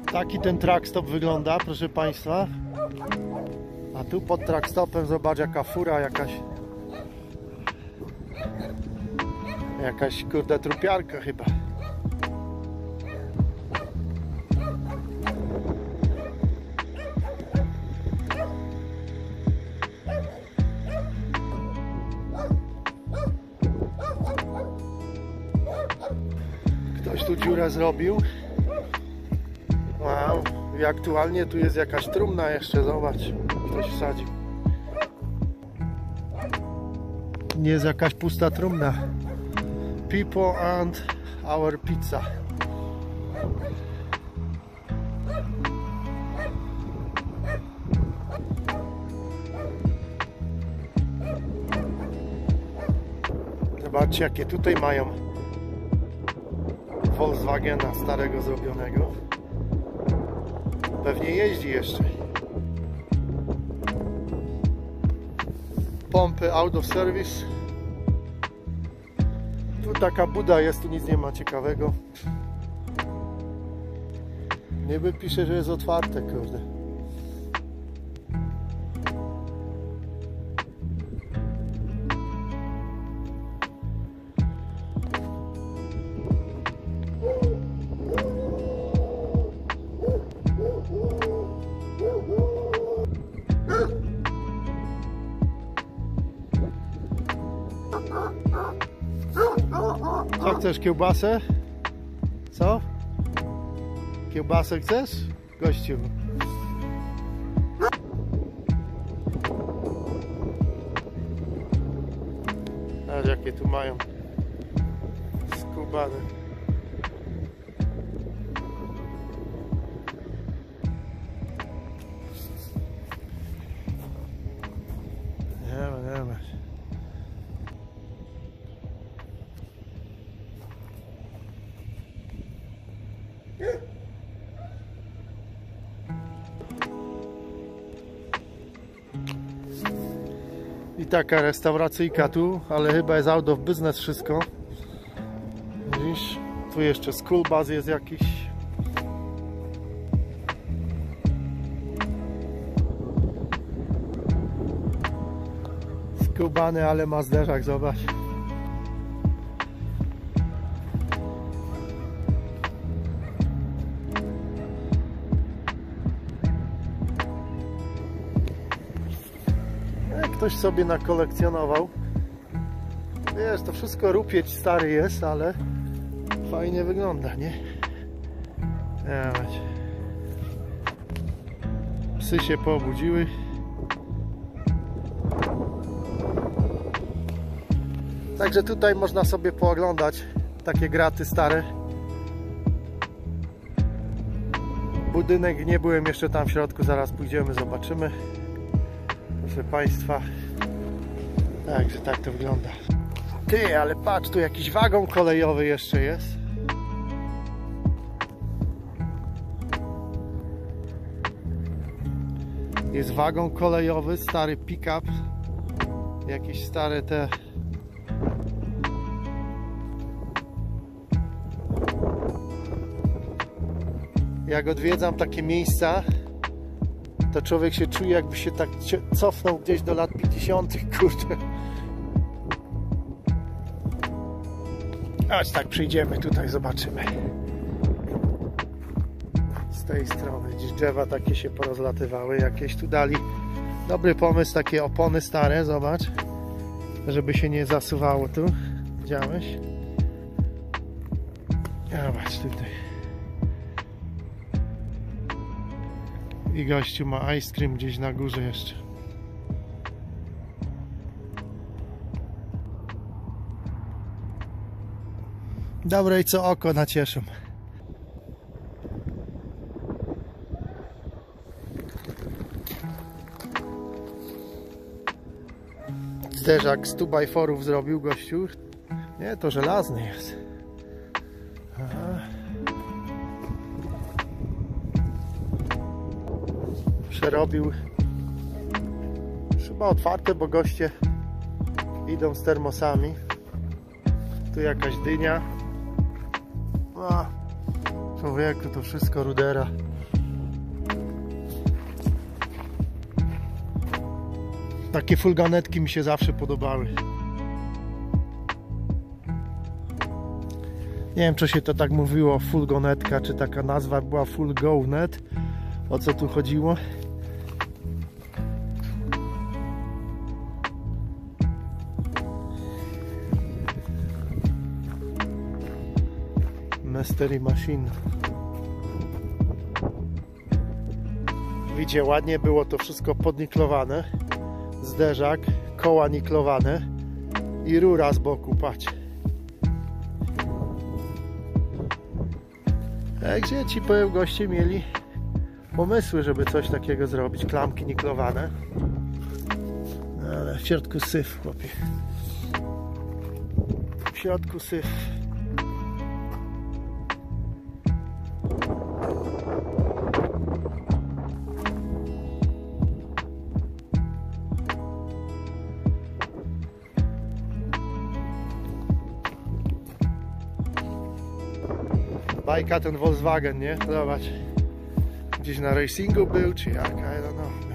Taki ten trackstop wygląda, proszę Państwa. A tu pod trackstopem zobacz, jaka fura, jakaś kurde trupiarka chyba. Ktoś tu dziurę zrobił. Wow, i aktualnie tu jest jakaś trumna jeszcze, zobacz, ktoś wsadził. Nie jest jakaś pusta trumna. People and our pizza. Zobaczcie, jakie tutaj mają Volkswagena starego zrobionego. Pewnie jeździ jeszcze. Pompy out of service. Tu taka buda jest, tu nic nie ma ciekawego. Niby pisze, że jest otwarte, kurde. Co chcesz, kiełbasę? Co? Kiełbasę chcesz? Gościu. A jakie tu mają skubane. Nie ma. I taka restauracyjka tu, ale chyba jest out of business wszystko. Widzisz? Tu jeszcze school bus jest jakiś. Skubany, ale ma zderzak, zobacz. Ktoś sobie nakolekcjonował. Wiesz, to wszystko rupieć stary jest, ale fajnie wygląda, nie? Psy się poobudziły. Także tutaj można sobie pooglądać takie graty stare. Budynek, nie byłem jeszcze tam w środku, zaraz pójdziemy, zobaczymy. Proszę Państwa, także tak to wygląda. Ty, ale patrz, tu jakiś wagon kolejowy jeszcze jest. Jest wagon kolejowy, stary pick-up. Jakieś stare te... Jak odwiedzam takie miejsca, to człowiek się czuje, jakby się tak cofnął gdzieś do lat 50. Kurde. Aż tak przyjdziemy tutaj, zobaczymy. Z tej strony gdzieś drzewa takie się porozlatywały. Jakieś tu dali dobry pomysł, takie opony stare, zobacz, żeby się nie zasuwało tu. Widziałeś? Zobacz tutaj. I gościu ma ice cream gdzieś na górze jeszcze. Dobre i co oko nacieszą. Zderzak z 2x4 zrobił gościu. Nie, to żelazny jest. Aha. Przerobił. Chyba otwarte, bo goście idą z termosami. Tu jakaś dynia. Człowieku, to wszystko rudera. Takie fulganetki mi się zawsze podobały. Nie wiem, czy się to tak mówiło, fulgonetka, czy taka nazwa była fulgonet. O co tu chodziło? Mystery Machine. Widzicie, ładnie było to wszystko podniklowane. Zderzak, koła niklowane i rura z boku, patrz. Gdzie ci powiem, goście mieli pomysły, żeby coś takiego zrobić. Klamki niklowane. No, ale w środku syf, chłopie. W środku syf. Bajka ten Volkswagen, nie? Zobacz. Gdzieś na racingu był, czy jak? I don't know.